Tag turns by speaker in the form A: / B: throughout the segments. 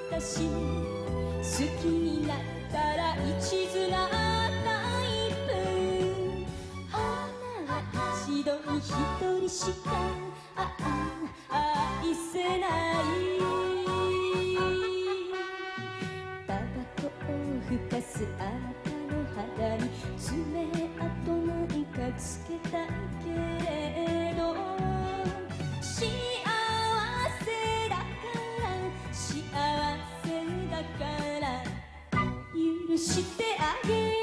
A: 私好きになったら一途なタイプ。花は一度に一人しか愛せない。タバコをふかすあなたの肌に爪痕なんかつけたいけれど、幸せだから幸せだから許してあげる。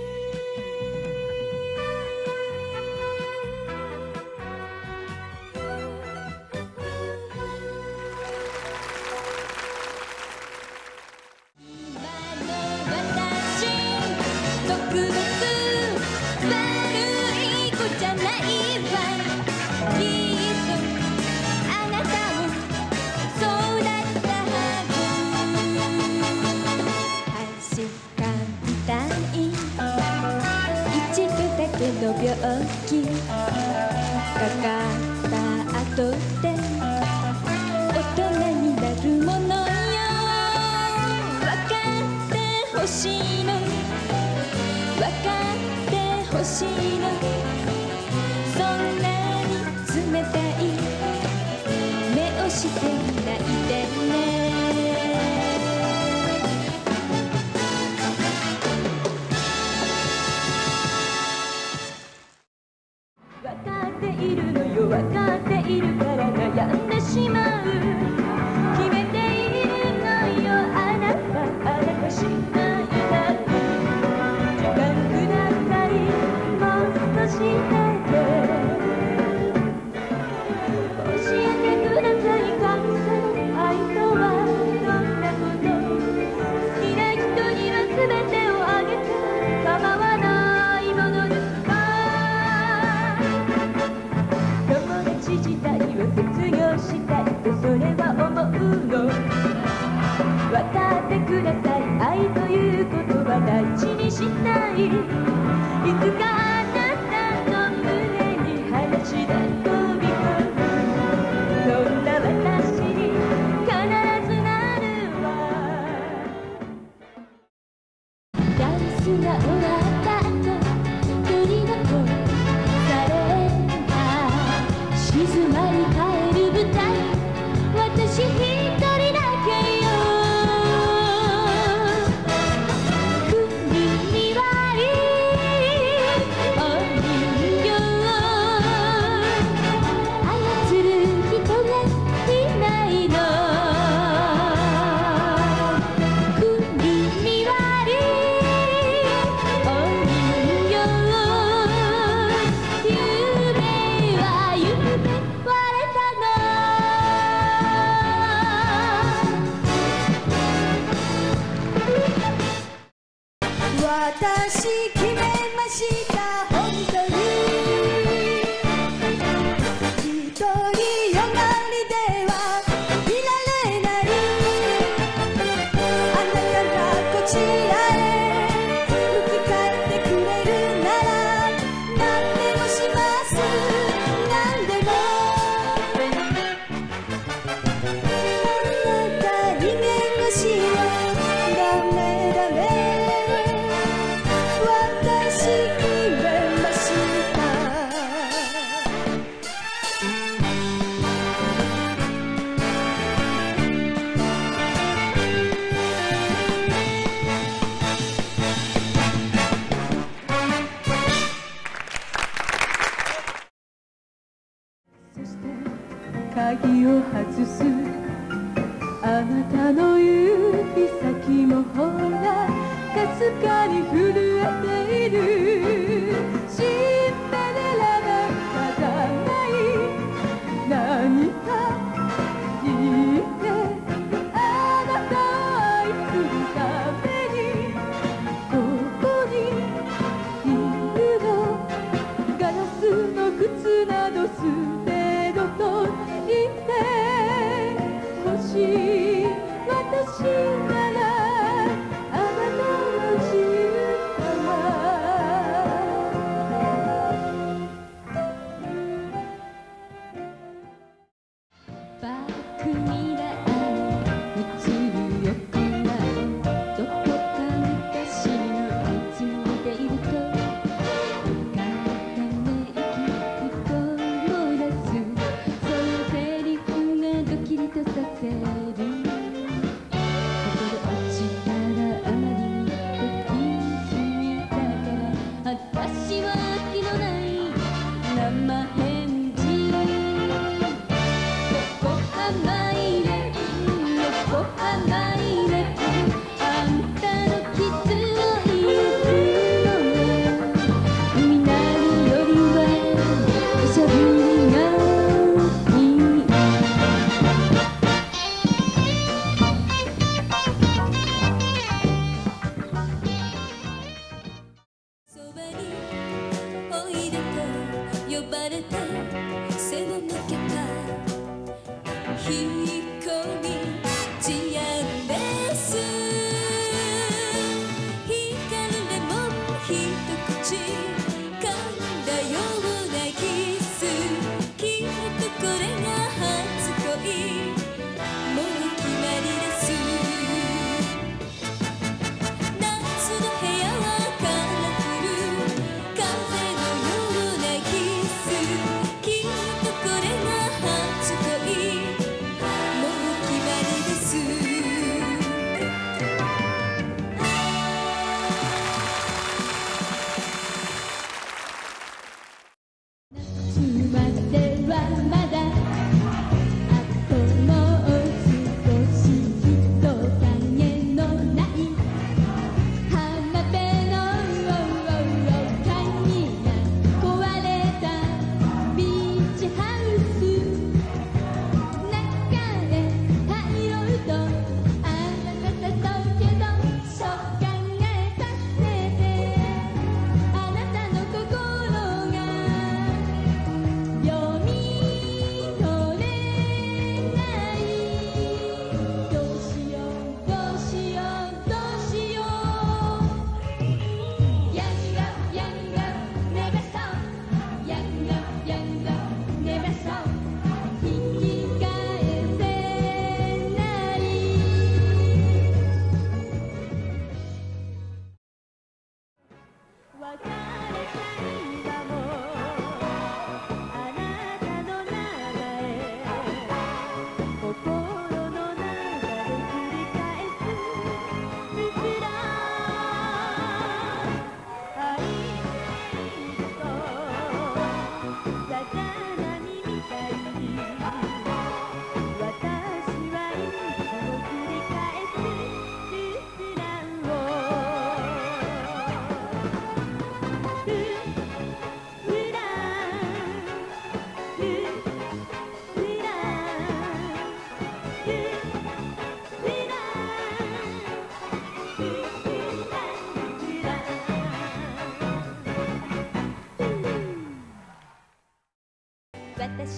A: 病気かかった後で大人になるものよ。分かってほしいの、分かってほしいの。そんなに冷たい目をしていないでね。分かっているから悩んでしまう。決めているのよあなた、あなたしないだけ。時間ください、もう少しだけ。教えてください、感謝の愛とはどんなこと。好きな人には全てをあげて構わないものですか。自体を卒業したいとそれは思うの。分かってください、愛ということは大事にしたい。いつかあなたの胸に裸足で飛び込む。そんな私に必ずなるわ。ダンスが終わった後鳥の子され静まり返る舞台、私一人だけよ。国にはいお人形操る人がいないの。国にはいお人形、夢は夢私決めました、本当に一人よがりではいられない。あなたがこちらへ向き返ってくれるなら何でもします、何でも。あなたに弁護士よ、ダメダメ。鍵を外すあなたの指先もほらかすかに震えている。シンデレラなんかじゃない、何か言ってあなたを愛するためにここにいるの。ガラスの靴など捨てろと言ってほしい。私ならあなたの自由だわ。バックミラーに映るよ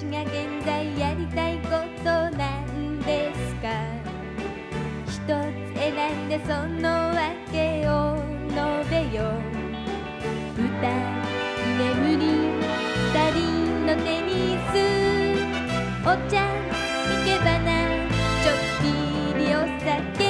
A: 私が現在やりたいことなんですか。一つ選んでその訳を述べよ。二人眠り、二人のテニス、お茶、生け花、ちょっぴりお酒。